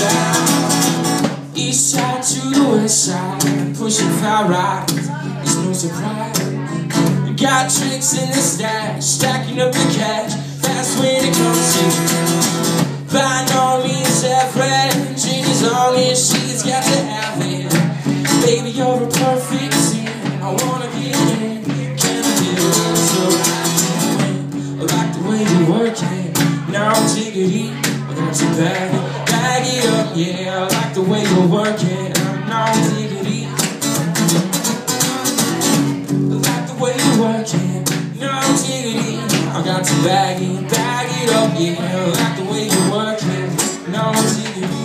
south, east side to the west side, pushing far right, it's no surprise. You got tricks in the stash, stacking up the cash, fast when it comes to by no means average, and as long as she's got to have it. Baby, you're a perfect 10, I wanna get in, can I get it? So I like the way you work it, now take it easy, I got you bag it up, yeah. I like the way you work it, now take it easy. I like the way you work it, now take it easy, I got you bag it up, yeah. I like the way you work it, now take it easy.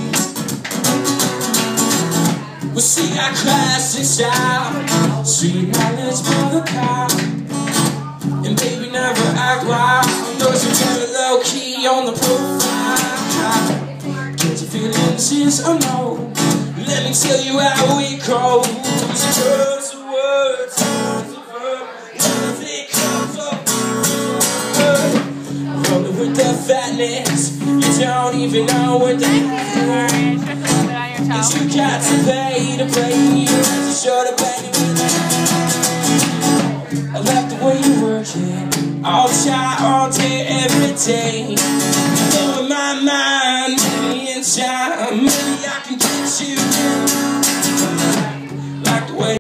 We see our classic style, sweet knowledge for the crowd, and baby never act wild. Those are very low key on the profile. Get your feelings, yes or no? Let me tell you how it goes. Words of words, words of verbs, it comes up. Rolling with the fatness, you don't even know what they are. And you got to pay to play, you have to show the baby. I like the way you work it, all the time, all day, every day.